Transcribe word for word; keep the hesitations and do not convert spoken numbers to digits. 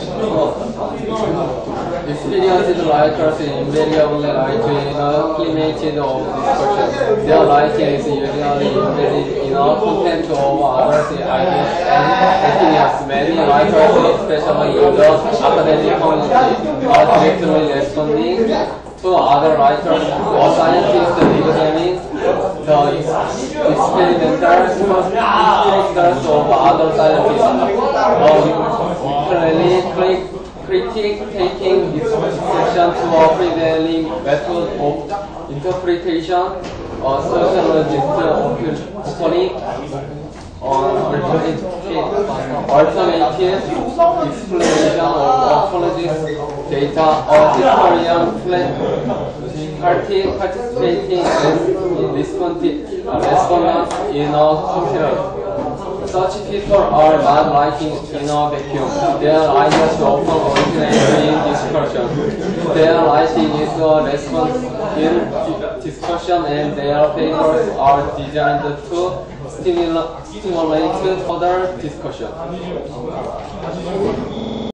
Experienced writers invariably write in a climate of discussion. Their writing is usually embedded in a content of others' ideas and opinions. Many writers, especially in the academic community, are directly responding to other writers. A scientist examines the experimental procedures of other scientists. A clearly critic taking exception to a prevailing method of interpretation, a sociologist offering on alternative explanation of ontologist data, a historian participating as respondents in a computer. Such people are not writing in a vacuum. Their ideas often originate in discussion. Their writing is a response in discussion, and their papers are designed to stimulate further discussion.